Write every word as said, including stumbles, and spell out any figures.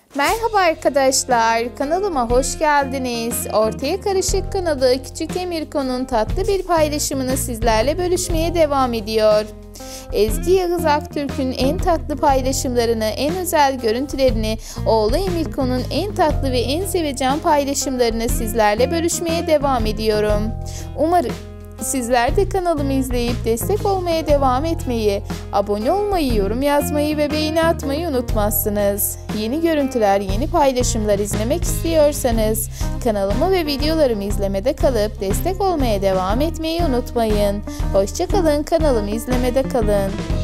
Merhaba arkadaşlar, kanalıma hoş geldiniz. Ortaya Karışık kanalı Küçük Emirko'nun tatlı bir paylaşımını sizlerle bölüşmeye devam ediyor. Ezgi Yağız Aktürk'ün en tatlı paylaşımlarını, en özel görüntülerini, oğlu Emirko'nun en tatlı ve en sevecen paylaşımlarını sizlerle bölüşmeye devam ediyorum. Umarım sizler de kanalımı izleyip destek olmaya devam etmeyi, abone olmayı, yorum yazmayı ve beğeni atmayı unutmazsınız. Yeni görüntüler, yeni paylaşımlar izlemek istiyorsanız kanalımı ve videolarımı izlemede kalıp destek olmaya devam etmeyi unutmayın. Hoşça kalın, kanalımı izlemede kalın.